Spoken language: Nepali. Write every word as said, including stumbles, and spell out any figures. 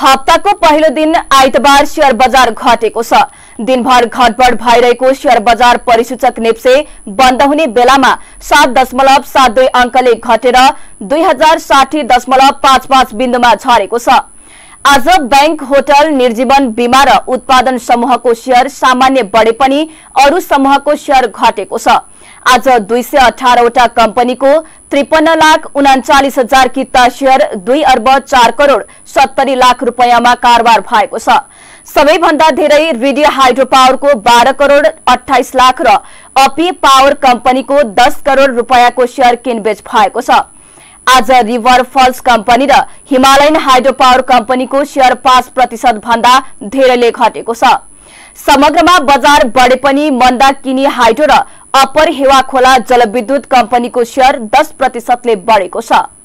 हप्ताको पहिलो दिन आइतबार शेयर बजार घटेको छ। दिनभर घटबढ भइरहेको शेयर बजार परिसूचक नेप्से बन्द हुने बेलामा सात दशमलव सात दुई अंकले घटेर दुई हजार साठी दशमलव पाँच पाँच बिन्दुमा झरेको छ। आज बैंक, होटल, निर्जीवन बीमा र उत्पादन समूहको शेयर सामान्य बढे पनि अरू समूहको शेयर घटेको छ। आज दुई सय अठारवटा कम्पनीको त्रिपन्न लाख उनाचालिस हजार किता शेयर दुई अर्ब चार करोड़ सत्तरी लाख रुपियाँमा कारोबार भएको छ। सबैभन्दा धेरै रेडियो हाइड्रो पावरको बाह्र करोड़ अठाइस लाख र अपी पावर कम्पनीको दस करोड़ रुपियाँको शेयर किनबेच भएको छ। आज रिभर फल्स कम्पनी र हिमालयन हाइड्रो पावर कम्पनीको शेयर पाँच प्रतिशत भन्दा धेरैले घटेको छ। समग्रमा बजार बढे पनि मन्दाकिनी हाइड्रो र अप्पर हेवा खोला जलविद्युत कम्पनीको शेयर दस प्रतिशतले बढेको छ।